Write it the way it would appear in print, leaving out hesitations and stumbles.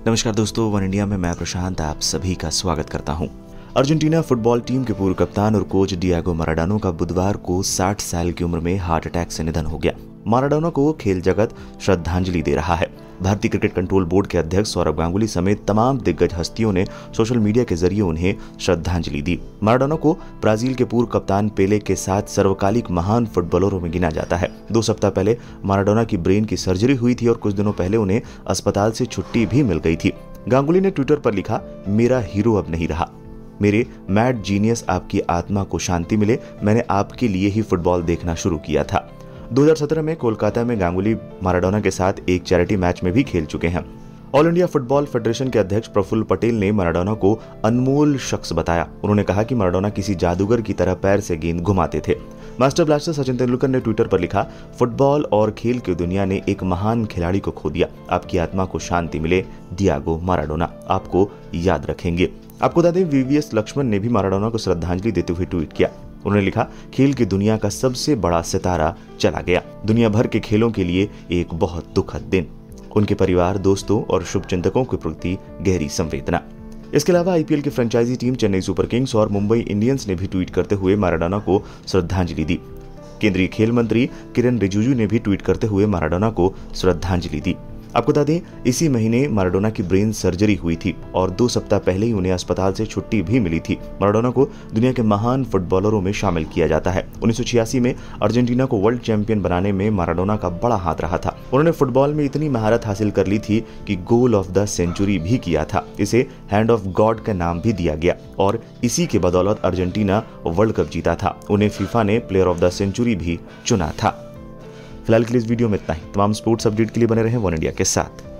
नमस्कार दोस्तों, one India में मैं प्रशांत आप सभी का स्वागत करता हूं। अर्जेंटीना फुटबॉल टीम के पूर्व कप्तान और कोच डिएगो माराडोना का बुधवार को 60 साल की उम्र में हार्ट अटैक से निधन हो गया। माराडोना को खेल जगत श्रद्धांजलि दे रहा है। भारतीय क्रिकेट कंट्रोल बोर्ड के अध्यक्ष सौरव गांगुली समेत तमाम दिग्गज हस्तियों ने सोशल मीडिया के जरिए उन्हें श्रद्धांजलि दी। माराडोना को ब्राजील के पूर्व कप्तान पेले के साथ सर्वकालिक महान फुटबॉलरों में गिना जाता है। 2 सप्ताह पहले माराडोना की ब्रेन की सर्जरी हुई थी और कुछ दिनों पहले उन्हें अस्पताल से छुट्टी भी मिल गई थी। गांगुली ने ट्विटर पर लिखा, मेरा हीरो अब नहीं रहा, मेरे मैड जीनियस, आपकी आत्मा को शांति मिले। मैंने आपके लिए ही फुटबॉल देखना शुरू किया था। 2017 में कोलकाता में गांगुली माराडोना के साथ एक चैरिटी मैच में भी खेल चुके हैं। ऑल इंडिया फुटबॉल फेडरेशन के अध्यक्ष प्रफुल्ल पटेल ने माराडोना को अनमोल शख्स बताया। उन्होंने कहा कि माराडोना किसी जादूगर की तरह पैर से गेंद घुमाते थे। मास्टर ब्लास्टर सचिन तेंदुलकर ने ट्विटर पर लिखा, फुटबॉल और खेल की दुनिया ने एक महान खिलाड़ी को खो दिया। आपकी आत्मा को शांति मिले, डिएगो माराडोना, आपको याद रखेंगे। आपको बता दें, वीवीएस लक्ष्मण ने भी माराडोना को श्रद्धांजलि देते हुए ट्वीट किया। उन्होंने लिखा, खेल की दुनिया का सबसे बड़ा सितारा चला गया। दुनिया भर के खेलों के लिए एक बहुत दुखद दिन। उनके परिवार, दोस्तों और शुभचिंतकों के प्रति गहरी संवेदना। इसके अलावा आईपीएल की franchise team Chennai super kings और मुंबई इंडियंस ने भी ट्वीट करते हुए माराडोना को श्रद्धांजलि दी। केंद्रीय खेल मंत्री किरेन रिजिजू ने भी ट्वीट करते हुए माराडोना को श्रद्धांजलि दी। आपको बता दें, इसी महीने माराडोना की ब्रेन सर्जरी हुई थी और 2 सप्ताह पहले ही उन्हें अस्पताल से छुट्टी भी मिली थी। माराडोना को दुनिया के महान फुटबॉलरों में शामिल किया जाता है। 1986 में अर्जेंटीना को वर्ल्ड चैंपियन बनाने में माराडोना का बड़ा हाथ रहा था। उन्होंने फुटबॉल में इतनी महारत हासिल कर ली थी कि गोल ऑफ द सेंचुरी भी किया था। इसे हैंड ऑफ गॉड का नाम भी दिया गया और इसी के बदौलत अर्जेंटीना वर्ल्ड कप जीता था। उन्हें फीफा ने प्लेयर ऑफ द सेंचुरी भी चुना था। फिलहाल के लिए इस वीडियो में इतना ही। तमाम स्पोर्ट्स अपडेट के लिए बने रहें वन इंडिया के साथ।